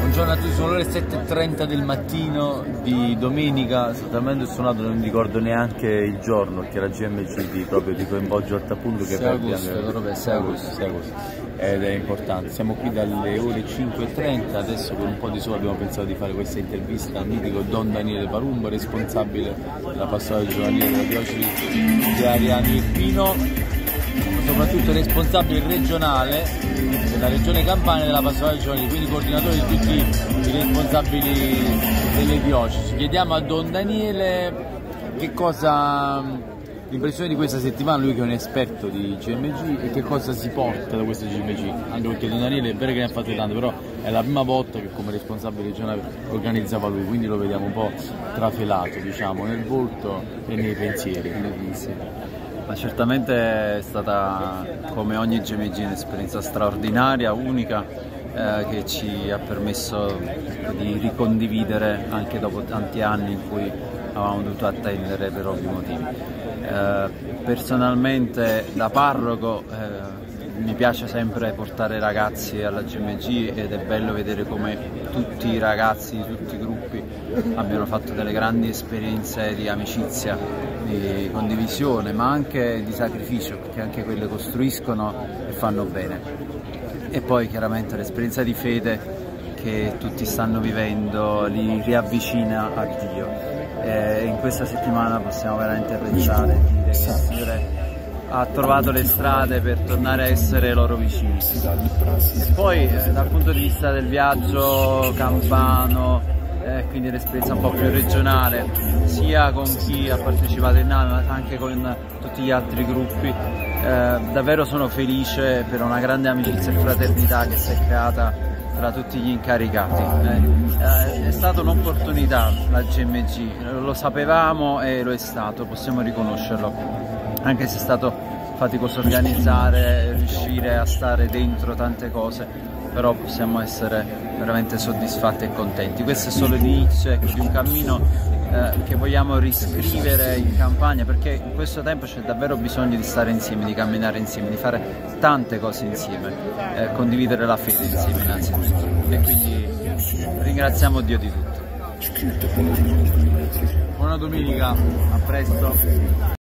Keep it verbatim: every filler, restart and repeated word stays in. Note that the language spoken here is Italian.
Buongiorno a tutti, sono le sette e trenta del mattino di domenica, sto talmente suonato non mi ricordo neanche il giorno, che la G M G di, proprio di coinvolge Ortapunto che sei agosto, sei agosto, sei agosto ed è importante. Siamo qui dalle ore cinque e trenta, adesso con un po' di sole abbiamo pensato di fare questa intervista al mitico Don Daniele Palumbo, responsabile della pastoral giovanile della diocesi di Ariano Irpino, soprattutto responsabile regionale della regione Campania della pastoral giovanile, quindi coordinatore di tutti i responsabili delle diocesi. Chiediamo a Don Daniele che cosa, l'impressione di questa settimana, lui che è un esperto di G M G, e che cosa si porta da questa G M G, anche perché Don Daniele è vero che ne ha fatte tante, però è la prima volta che come responsabile regionale organizzava lui, quindi lo vediamo un po' trafelato, diciamo, nel volto e nei pensieri. Ma certamente è stata, come ogni G M G, un'esperienza straordinaria, unica, eh, che ci ha permesso di ricondividere anche dopo tanti anni in cui avevamo dovuto attendere per ovvi motivi. Eh, personalmente, da parroco, eh, mi piace sempre portare ragazzi alla G M G ed è bello vedere come tutti i ragazzi di tutti i gruppi abbiano fatto delle grandi esperienze di amicizia, di condivisione, ma anche di sacrificio, perché anche quelle costruiscono e fanno bene. E poi chiaramente l'esperienza di fede che tutti stanno vivendo li riavvicina a Dio. E in questa settimana possiamo veramente apprezzare e dire che il Signore ha trovato le strade per tornare a essere loro vicini. E poi eh, dal punto di vista del viaggio campano, eh, quindi l'esperienza un po' più regionale, sia con chi ha partecipato in nave ma anche con tutti gli altri gruppi, eh, davvero sono felice per una grande amicizia e fraternità che si è creata tra tutti gli incaricati. Eh, è stata un'opportunità la G M G, lo sapevamo e lo è stato, possiamo riconoscerlo, anche se è stato faticoso organizzare, riuscire a stare dentro tante cose, però possiamo essere veramente soddisfatti e contenti. Questo è solo l'inizio, ecco, di un cammino eh, che vogliamo riscrivere in Campania, perché in questo tempo c'è davvero bisogno di stare insieme, di camminare insieme, di fare tante cose insieme, eh, condividere la fede insieme innanzitutto, e quindi ringraziamo Dio di tutto. Buona domenica, a presto.